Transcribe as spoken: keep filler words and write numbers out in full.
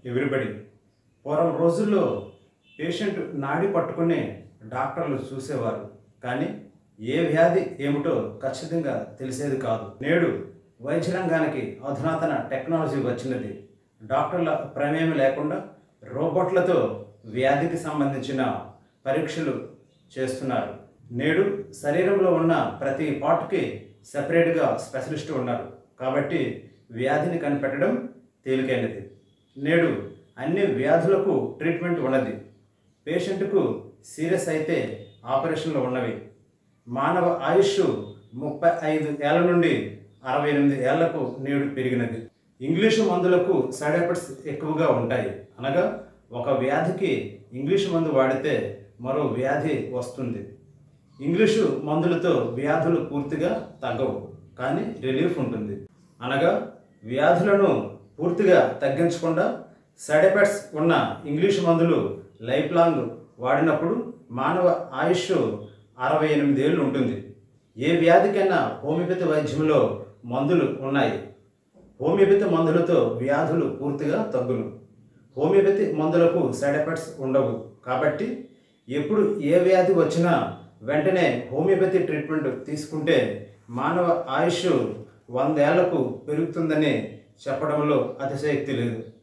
Everybody. పూర్వం రోజుల్లో patient నాడి పట్టుకునే డాక్టర్లు చూసేవారు, కానీ ఏ వ్యాధి ఏమిటో ఖచ్చితంగా తెలిసేది కాదు. నేడు వైద్య రంగానికి అధునాతన టెక్నాలజీ వచ్చినది. డాక్టర్ల ప్రమేయం లేకుండా రోబోట్లతో వ్యాధికి సంబంధించిన పరీక్షలు చేస్తున్నారు. నేడు శరీరంలో ఉన్న ప్రతి పార్ట్కి సెపరేట్గా స్పెషలిస్ట్ ఉన్నారు, కాబట్టి వ్యాధిని కనిపెట్టడం తేలికైనది. నేడు అన్ని వ్యాధులకు ట్రీట్మెంట్ ఉన్నది. పేషెంట్కు సీరియస్ అయితే ఆపరేషన్లు ఉన్నవి. మానవ ఆయుష్ ముప్పై ఐదు ఏళ్ల నుండి అరవై ఎనిమిది ఏళ్లకు నేడు పెరిగినది. ఇంగ్లీషు మందులకు సైడ్ ఎఫెక్ట్స్ ఎక్కువగా ఉంటాయి. అనగా ఒక వ్యాధికి ఇంగ్లీషు మందు వాడితే మరో వ్యాధి వస్తుంది. ఇంగ్లీషు మందులతో వ్యాధులు పూర్తిగా తగ్గవు, కానీ రిలీఫ్ ఉంటుంది. అనగా వ్యాధులను పూర్తిగా తగ్గించకుండా సైడ్ ఎఫెక్ట్స్ ఉన్న ఇంగ్లీషు మందులు లైఫ్ లాంగ్ వాడినప్పుడు మానవ ఆయుష్ అరవై ఎనిమిది ఏళ్ళు ఉంటుంది. ఏ వ్యాధికైనా హోమియోపతి వైద్యంలో మందులు ఉన్నాయి. హోమియోపతి మందులతో వ్యాధులు పూర్తిగా తగ్గును. హోమియోపతి మందులకు సైడ్ ఎఫెక్ట్స్ ఉండవు, కాబట్టి ఎప్పుడు ఏ వ్యాధి వచ్చినా వెంటనే హోమియోపతి ట్రీట్మెంట్ తీసుకుంటే మానవ ఆయుష్ వందేళ్లకు పెరుగుతుందని చెప్పడంలో అతిశయోక్తి లేదు.